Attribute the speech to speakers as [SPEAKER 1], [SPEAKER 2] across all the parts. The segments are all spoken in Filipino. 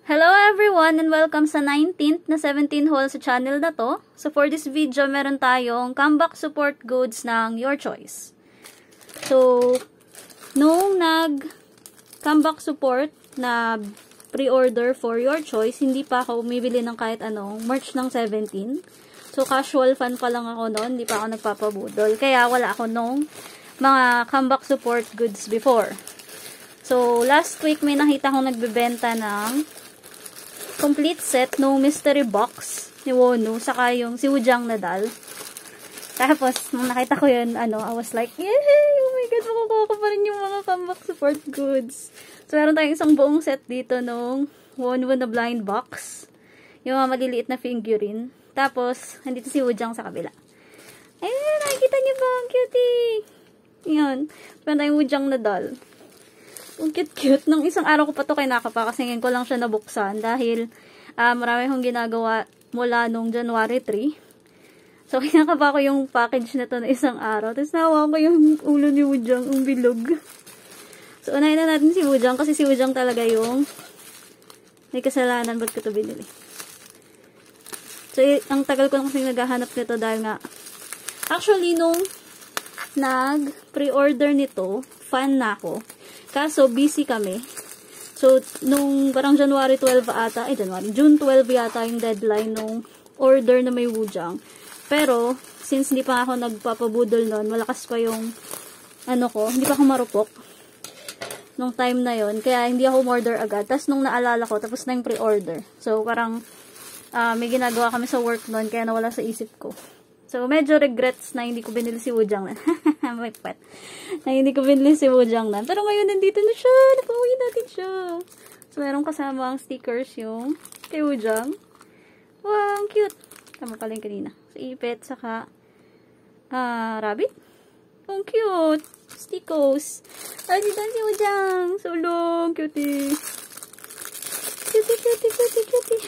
[SPEAKER 1] Hello everyone and welcome sa 19th na 17 haul sa channel na to. So for this video, meron tayong comeback support goods ng Your Choice. So, nung comeback support na pre-order for Your Choice, hindi pa ako umibili ng kahit anong March ng 17. So, casual fan pa lang ako noon, hindi pa ako nagpapabudol. Kaya wala ako nung mga comeback support goods before. So, last week may nakita akong nagbebenta ng complete set no mystery box ni Wonu, saka yung si Wujang Nadal. Tapos, nung nakita ko yun, I was like, yay! Oh my God, makukuha ko pa rin yung mga comeback support goods. So, meron tayong isang buong set dito nung Wonu na blind box. Yung mga maliliit na figurine. Tapos, nandito si Wujang sa kabila. Ayun, nakikita niyo ba? Ang cutie! Yan. Meron tayong Wujang Nadal. Ang cute-cute. Nung isang araw ko pa ito kinakapa kasi ngayon ko lang siya nabuksan dahil marami akong ginagawa mula nung January 3. So, kinakapa ko yung package na ito na isang araw. Tapos nahawa ko yung ulo ni Wujang, ang bilog. So, unahin na natin si Wujang kasi si Wujang talaga yung may kasalanan ba't ko ito binili. So, ang tagal ko na kasi naghahanap nito dahil nga actually, nung nag-pre-order nito, fan na ako. Kaso, busy kami. So, nung parang January 12 ata, June 12 yata yung deadline nung order na may Wujang. Pero, since hindi pa ako nagpapabudol noon, malakas pa yung, hindi pa ako marupok. Nung time na yon, kaya hindi ako order agad. Tapos, nung naalala ko, tapos na yung pre-order. So, parang, may ginagawa kami sa work noon, kaya nawala sa isip ko. So, medyo regrets na hindi ko binili si Wujang na. May pet. Na hindi ko binili si Wujang na. Pero ngayon, nandito na siya. Napauwi natin siya. So, meron kasama ang stickers yung kay Wujang. Wow, ang cute. Tama pala yung kanina. So, ipet, saka rabbit. Ang cute. Stickos. Ay, dito si Wujang. So long. Cutie. Cutie.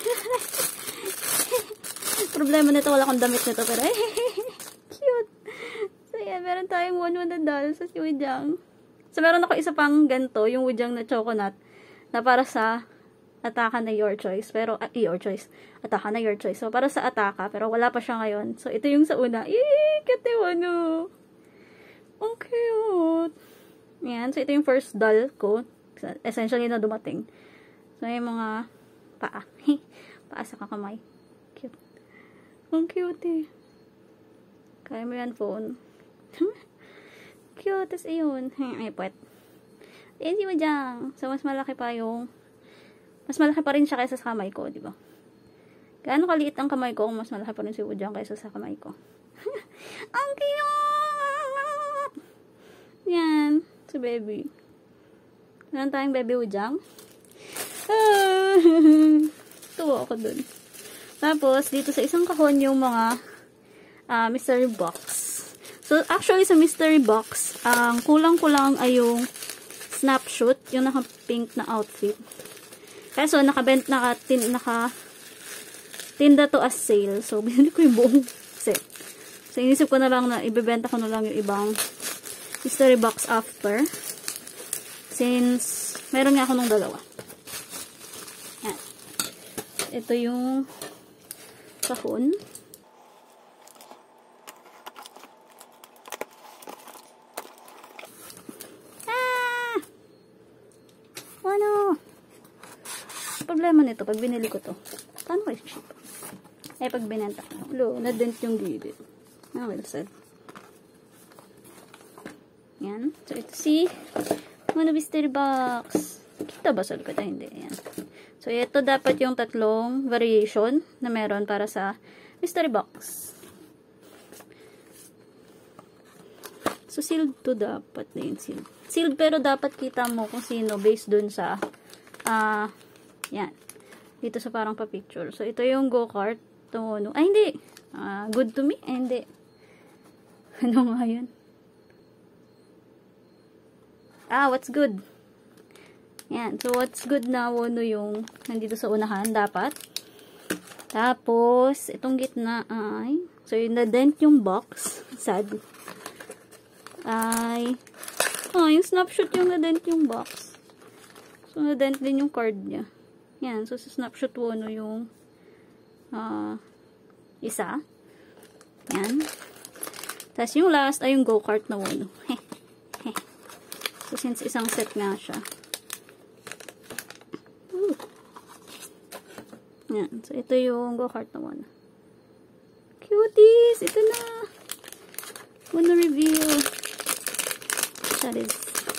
[SPEAKER 1] Problema nito, wala akong damit nito, pero cute. So, yeah, meron tayong Wonu na doll sa si Wujang. So, meron ako isa pang ganito, yung Wujang na coconut, na para sa Ataka na Your Choice. Pero, Your Choice. Ataka na Your Choice. So, para sa Ataka, pero wala pa siya ngayon. So, ito yung sa una. Cute yung Wonu. Ang cute. Yan. So, ito yung first doll ko. Essentially na dumating. So, yung mga paa. Paa sa kakamay. Cute. Ang cute eh. Kaya mo yan phone. Cute. Tapos ayun. Ay, puwet. Ayan si Wujang. So, mas malaki pa rin siya kaysa sa kamay ko, di ba? Gaano kaliit ang kamay ko kung mas malaki pa rin si Wujang kaysa sa kamay ko. Ang cute! Yan. Si baby. Meron tayong baby Wujang. Tuwa ako dun. Tapos, dito sa isang kahon yung mga mystery box. So, actually, sa mystery box, kulang-kulang ay yung snapshot, yung naka-pink na outfit. Kaso, naka-tinda to as sale. So, binili ko yung buong set. So, inisip ko na lang na ibebenta ko na lang yung ibang mystery box after. Since, meron nga ako nung dalawa. Yan. Ito yung kahon. Ano? Problema nito pag binili ko to. Paano ko i-ship? Pag binenta ko. Na-dent yung gilid. Well said. Yan. So, ito si mystery box. Kita ba sa likod? Hindi. Yan. So, ito dapat yung tatlong variation na meron para sa mystery box. So, sealed to dapat na yun. Sealed pero dapat kita mo kung sino based dun sa yan. Dito sa parang pa-picture. So, ito yung go-kart. Ay, hindi. Good to me? Hindi. Ano nga yun? What's good? Yan. So, what's good na Wonu yung nandito sa unahan, dapat. Tapos, itong gitna ay, so, yung na-dent yung box. Sad. Yung snapshot yung na-dent yung box. So, na-dent din yung card niya. Yan. So, sa Snapshot Wono yung isa. Yan. Tapos, yung last ay yung go-kart na Wono. So, since isang set nga siya. Yan. So, ito yung go-kart na Wono. Cuties! Ito na! Wono review. That is.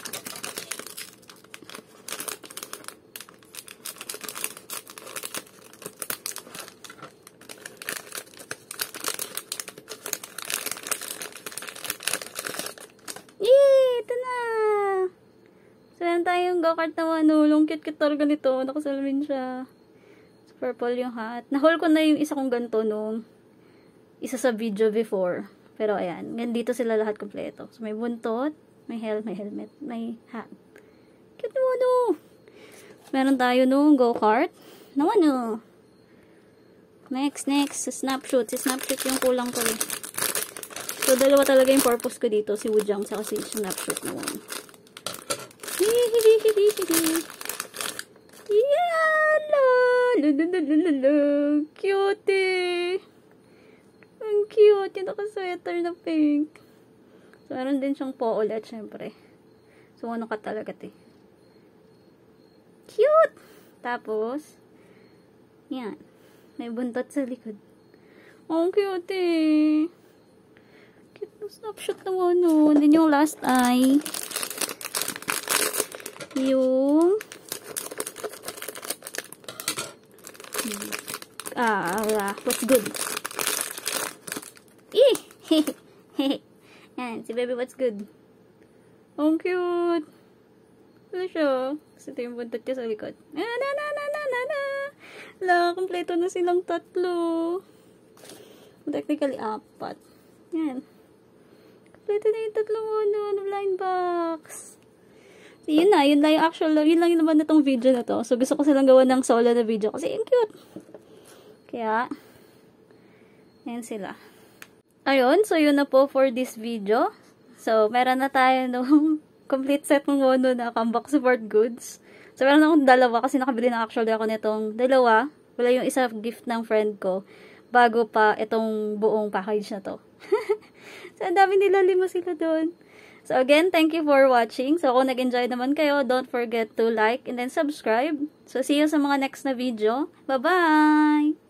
[SPEAKER 1] Ito na! So, yan tayong go-kart na Wono. Long cute talaga nito. Nakasalamin siya. Purple yung hat. Nahol ko na yung isa kong ganito nung isa sa video before. Pero ayan, dito sila lahat kompleto. So, may buntot, may helmet, may hat. Cute naman no! Meron tayo nung go-kart. Naman no! Next, sa Snapshot. Si Snapshot yung kulang ko eh. So, dalawa talaga yung purpose ko dito. Si Wujang sa kasi Snapshot naman. Cutie! Ang cute! Yung naka-sweater na pink. So, meron din siyang po ulit, syempre. So, ano ka talaga, te? Cute! Tapos, yan. May buntot sa likod. Oh, cute eh. Cute na Snapshot naman, no. And then yung last ay yung what's good? Yan, si baby what's good. Oh, cute. Ano siya? Kasi ito yung buntot niya sa likod. Kompleto na silang tatlo. Technically, 4. Yan. Kompleto na yung tatlo mo, blind box. So, yun lang yung actual, yun lang yung naman na tong video na to. So, gusto ko silang gawa ng solo na video kasi yung cute. Kaya, yan sila. Ayun, so yun na po for this video. So, meron na tayo nung complete set ng Wono na comeback support goods. So, meron akong dalawa kasi nakabili na actually ako nitong dalawa. Wala yung isa gift ng friend ko bago pa itong buong package na to. So, ang dami nila, 5 sila doon. So, again, thank you for watching. So, kung nag-enjoy naman kayo, don't forget to like and then subscribe. So, see you sa mga next na video. Bye-bye!